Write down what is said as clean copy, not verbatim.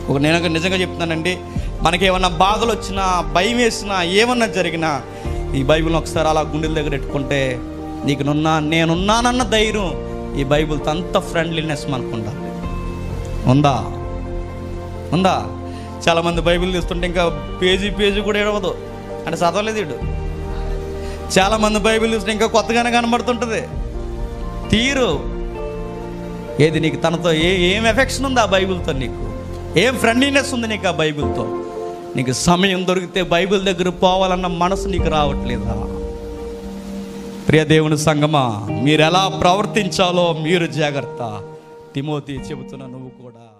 నేను నిజంగా చెప్తున్నానండి, మనకేమన్నా బాధలు వచ్చినా, భయం వేసినా, ఏమన్నా జరిగినా ఈ బైబిల్ని ఒకసారి అలా గుండెల దగ్గర పెట్టుకుంటే నేనున్నానన్న ధైర్యం ఈ బైబిల్తో అంత ఫ్రెండ్లీనెస్ మనకు ఉండాలి. ఉందా? చాలామంది బైబిల్ తీస్తుంటే ఇంకా పేజీ కూడా ఏడవదు, అంటే చదవలేదు వీడు. చాలామంది బైబిల్ చూస్తుంటే ఇంకా కొత్తగానే కనబడుతుంటుంది తీరు. ఏది నీకు తనతో ఏం ఎఫెక్షన్ ఉంది ఆ బైబిల్తో? నీకు ఏం ఫ్రెండ్లీనెస్ ఉంది నీకు ఆ బైబిల్తో? నీకు సమయం దొరికితే బైబిల్ దగ్గర పోవాలన్న మనసు నీకు రావట్లేదా? ప్రియ దేవుని సంగమా, మీరు ఎలా ప్రవర్తించాలో మీరు జాగ్రత్త. తిమోతి చెబుతున్న నువ్వు కూడా